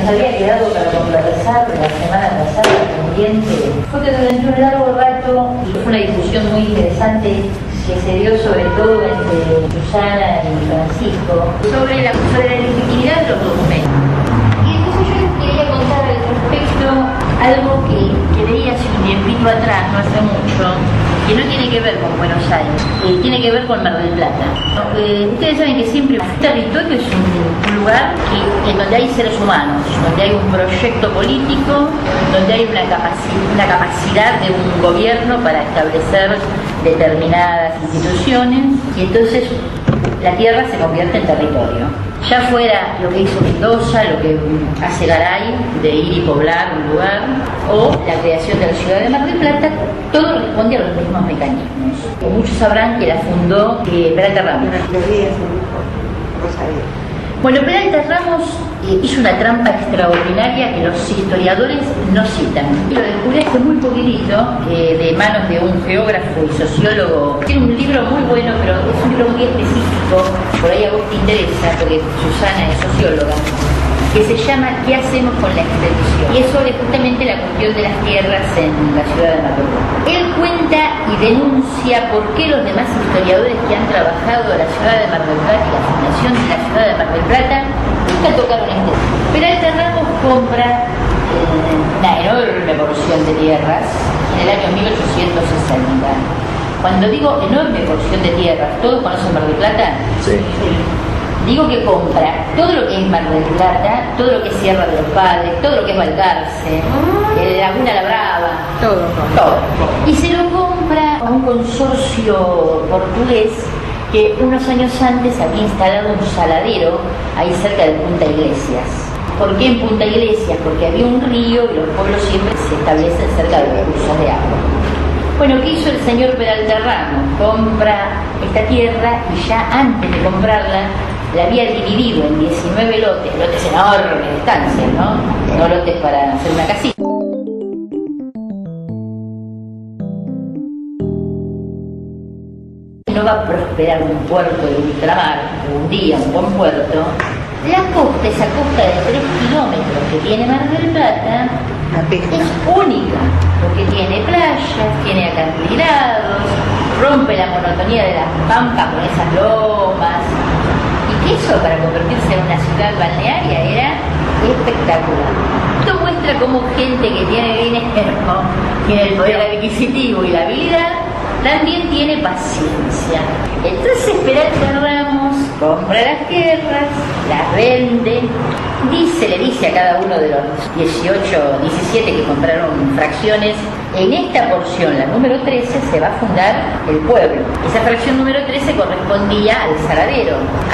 había quedado para conversar de la semana pasada pendiente fue que durante un largo rato fue una discusión muy interesante que se dio sobre todo entre Susana y Francisco sobre la legitimidad de los documentos. Y entonces yo les quería contar al respecto algo que leí hace un tiempito atrás, no hace mucho, que no tiene que ver con Buenos Aires, tiene que ver con Mar del Plata. Ustedes saben que siempre un territorio es un lugar en donde hay seres humanos, donde hay un proyecto político, donde hay una capacidad de un gobierno para establecer determinadas instituciones, y entonces la tierra se convierte en territorio. Ya fuera lo que hizo Mendoza, lo que hace Garay, de ir y poblar un lugar, o la creación de la ciudad de Mar del Plata, todo responde a los mismos mecanismos. Muchos sabrán que la fundó Peralta Ramos. Bueno, Peralta Ramos hizo una trampa extraordinaria que los historiadores no citan. Lo descubrí hace muy poquitito, de manos de un geógrafo y sociólogo. Tiene un libro muy bueno, pero es un libro muy específico, por ahí a vos te interesa, porque Susana es socióloga, que se llama ¿Qué hacemos con la expedición? Y es sobre justamente la cuestión de las tierras en la ciudad de Mar del Plata. Él cuenta y denuncia por qué los demás historiadores que han trabajado en la ciudad de Mar del Plata y la fundación de la ciudad de Mar del Plata nunca tocaron este tema. Peralta Ramos compra una enorme porción de tierras en el año 1860. Cuando digo enorme porción de tierras, ¿todos conocen Mar del Plata? Sí. Digo que compra todo lo que es Mar del Plata, todo lo que es Sierra de los Padres, todo lo que es Balcarce, Laguna La Brava, todo. Y se lo compra a un consorcio portugués que unos años antes había instalado un saladero ahí cerca de Punta Iglesias. ¿Por qué en Punta Iglesias? Porque había un río y los pueblos siempre se establecen cerca de los cursos de agua. Bueno, ¿qué hizo el señor Peralta Ramos? Compra esta tierra y ya antes de comprarla la había dividido en 19 lotes enormes de distancia, ¿no? No lotes para hacer una casita. No va a prosperar un puerto de ultramar, un día un buen puerto. La costa, esa costa de 3 kilómetros que tiene Mar del Plata, es única, porque tiene playas, tiene acantilados, rompe la monotonía de las pampas con esas lomas. Eso para convertirse en una ciudad balnearia era espectacular. Esto muestra cómo gente que tiene dinero, tiene el poder adquisitivo y la habilidad, también tiene paciencia. Entonces Peralta Ramos compra las tierras, las vende, le dice a cada uno de los 17 que compraron fracciones: en esta porción, la número 13, se va a fundar el pueblo. Esa fracción número 13 correspondía al saladero,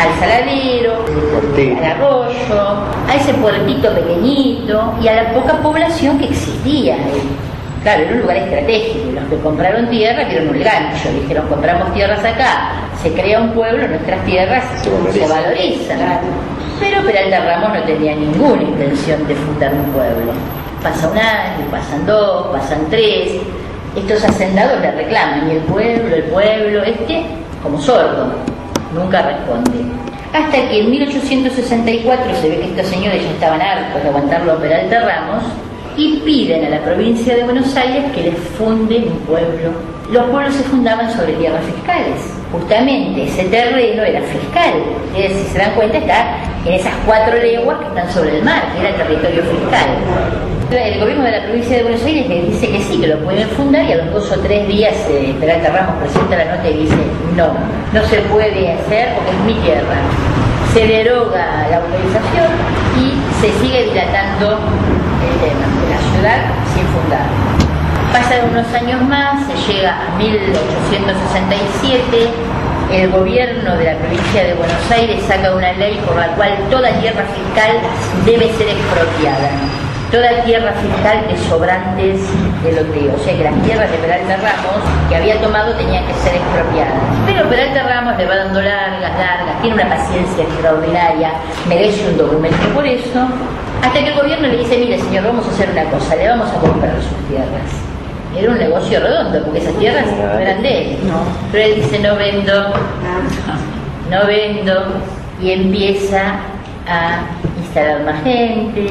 al arroyo, a ese puertito pequeñito y a la poca población que existía ahí. Claro, era un lugar estratégico. Los que compraron tierra dieron un gancho, dijeron: compramos tierras acá, se crea un pueblo, nuestras tierras se valorizan. Pero Peralta Ramos no tenía ninguna intención de fundar un pueblo. Pasa un año, pasan 2, pasan 3, estos hacendados le reclaman, y el pueblo, como sordo, nunca responde. Hasta que en 1864 se ve que estos señores ya estaban hartos de aguantarlo a Peralta Ramos y piden a la provincia de Buenos Aires que les funden un pueblo. Los pueblos se fundaban sobre tierras fiscales. Justamente ese terreno era fiscal. Ustedes, si se dan cuenta, está en esas 4 leguas que están sobre el mar, que era el territorio fiscal. El gobierno de la provincia de Buenos Aires les dice que sí, que lo pueden fundar, y a los 2 o 3 días Peralta Ramos presenta la nota y dice: no se puede hacer porque es mi tierra. Se deroga la autorización y se sigue dilatando el tema de la ciudad sin fundar. Pasan unos años más, se llega a 1867, el gobierno de la provincia de Buenos Aires saca una ley por la cual toda tierra fiscal debe ser expropiada. Toda tierra fiscal de sobrantes de loteo, o sea que las tierras de Peralta Ramos que había tomado tenían que ser expropiadas. Pero Peralta Ramos le va dando largas, tiene una paciencia extraordinaria, merece un documento por eso, hasta que el gobierno le dice: mire señor, vamos a hacer una cosa, le vamos a comprar sus tierras. Era un negocio redondo, porque esas tierras no eran de él. Pero él dice: no vendo, y empieza a instalar más gente,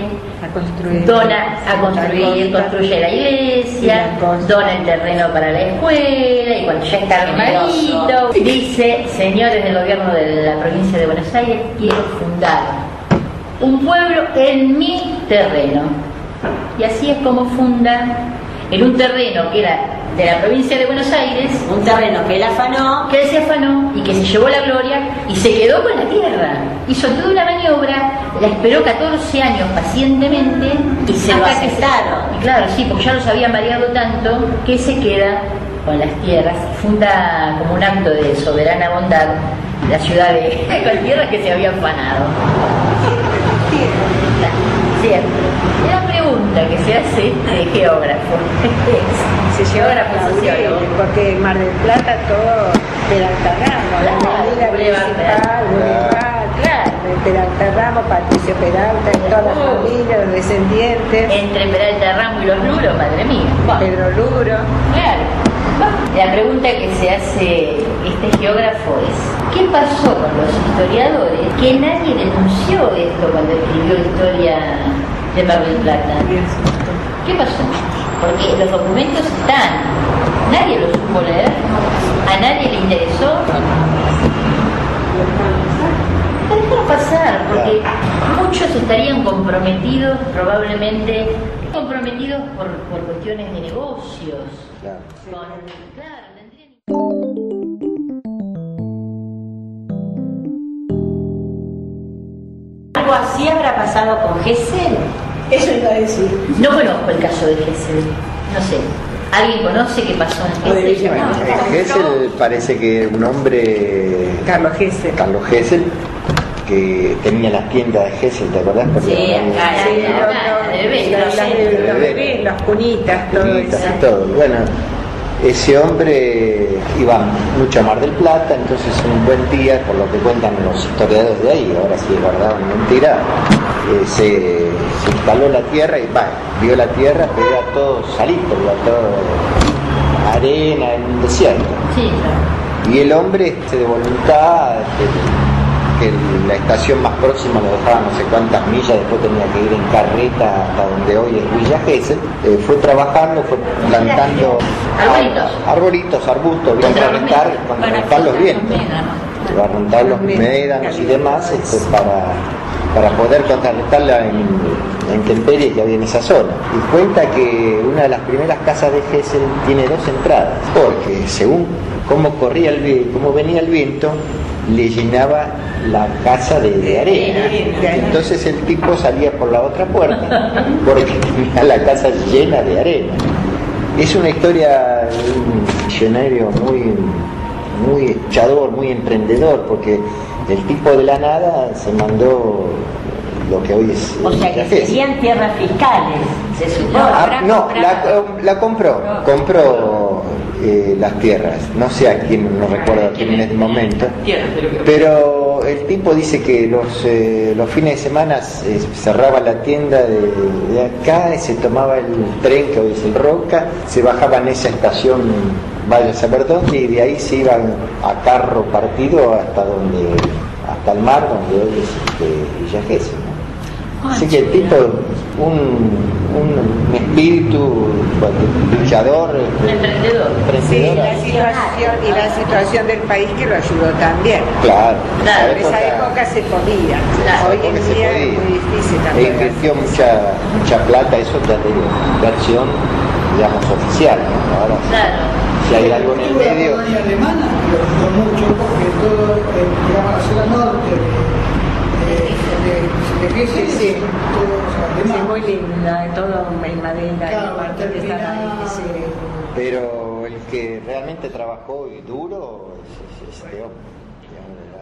construye la iglesia, dona el terreno para la escuela, y cuando ya está armadito, dice: señores del gobierno de la provincia de Buenos Aires, quiero fundar un pueblo en mi terreno. Y así es como funda, en un terreno que era de la provincia de Buenos Aires, un terreno que él afanó, y que se llevó la gloria y se quedó con la tierra. Hizo toda una maniobra, la esperó 14 años pacientemente y se lo aceptaron. Y claro, sí, porque ya los habían variado tanto que se queda con las tierras, funda como un acto de soberana bondad la ciudad de con tierras que se había afanado. Siempre. La pregunta que se hace de geógrafo es: geógrafo, sociólogo. Porque en Mar del Plata todo Peralta Ramos, la avenida principal, Peralta Ramos, Patricio Peralta, todas las familias, los descendientes. Entre Peralta Ramos y los Luros, madre mía. Pedro Luro. Claro. La pregunta que se hace este geógrafo es: ¿qué pasó con los historiadores que nadie denunció esto cuando escribió Historia de Mar del Plata? ¿Qué pasó? Porque los documentos están, nadie los supo leer, a nadie le interesó. Lo dejaron pasar, porque muchos estarían comprometidos, probablemente comprometidos por cuestiones de negocios. Claro. Algo así habrá pasado con Gesell. Eso iba a decir. No conozco el caso de Gesell, no sé. ¿Alguien conoce qué pasó en Gesell? Gesell parece que un hombre, Carlos Gesell, que tenía las tiendas de Gesell, ¿te acordás? Sí, los bebés, las cunitas, todo eso. Y todo. Bueno, ese hombre iba mucho a Mar del Plata, entonces un buen día, por lo que cuentan los historiadores de ahí, ahora sí es verdad o mentira, se instaló la tierra y vio la tierra, pero era todo salito, era todo arena en un desierto. Sí, claro. Y el hombre, de voluntad, que la estación más próxima lo dejaba no sé cuántas millas, después tenía que ir en carreta hasta donde hoy es Villa Gesell, fue trabajando, fue plantando arbolitos, arbustos, contrarrestar los vientos, contrarrestar los médanos y demás, para poder contrarrestar la intemperie que había en esa zona. Y cuenta que una de las primeras casas de Gesell tiene 2 entradas, porque según cómo venía el viento, le llenaba la casa de arena. Entonces el tipo salía por la otra puerta porque tenía la casa llena de arena. Es una historia de un visionario muy echador, muy emprendedor, porque el tipo de la nada se mandó lo que hoy es. O sea que serían tierras fiscales, se supone. La compró las tierras, no sé a quién, no recuerdo a quién en este momento, pero el tipo dice que los fines de semana cerraba la tienda de acá y se tomaba el tren que hoy es el Roca, se bajaba en esa estación, vaya a saber dónde, y de ahí se iban a carro partido hasta el mar, donde hoy es Villa Gesell, ¿no? Así que el tipo, un espíritu luchador, emprendedor. Sí, la situación del país que lo ayudó también. Claro. En esa época se podía. Hoy en día es muy difícil también. Invirtió mucha plata, eso ya de inversión, digamos, oficial, ¿no? Ahora, si hay algo en el medio. La colonia alemana lo ayudó mucho porque todo, digamos, la zona norte de Gesell, sí, todo muy linda, todo en madera. Claro, pero el que realmente trabajó y duro es este hombre.